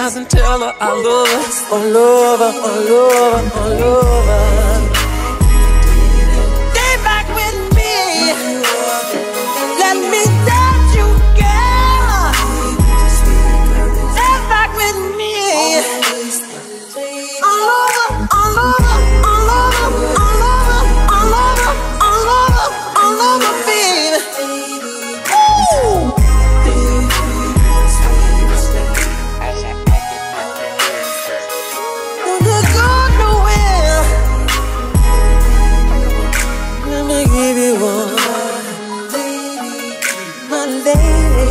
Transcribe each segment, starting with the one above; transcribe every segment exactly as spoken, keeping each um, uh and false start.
eyes and tell her I love her. Oh, love her, oh, love her, oh, love her. Stay back with me. Let me touch you, girl. Stay back with me. I love her, I love her, I love her, I love her, I love her, I love her, I love her, baby. Ooh. Give you one, my lady.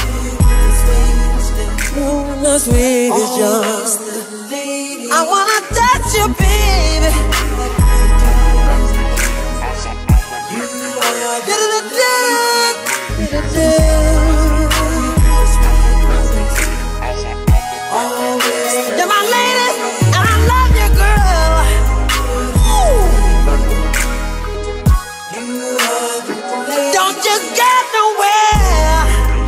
Oh, the sweetest young. I wanna touch you, baby. You're my lady, and I love you, girl. Don't just get nowhere.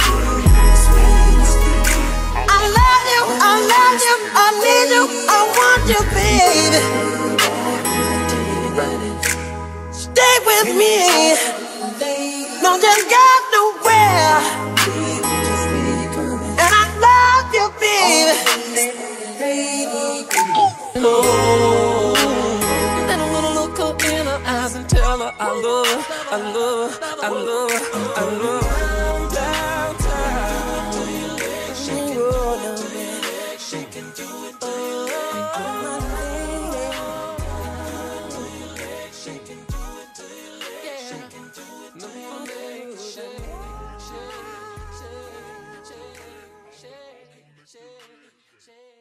I love you, I love you, I need you, I want you, baby. Stay with me. Don't just get nowhere. And I love you, baby. Oh, then I'm gonna look her in her eyes and tell her I love her, I love her, I love her, I love her. Downtown, do you let she can do it? She can do it. Oh, my lady. Do you let she can do it? Do you let she can do it? No one shake, shake, shake, shake, shake, shake, shake.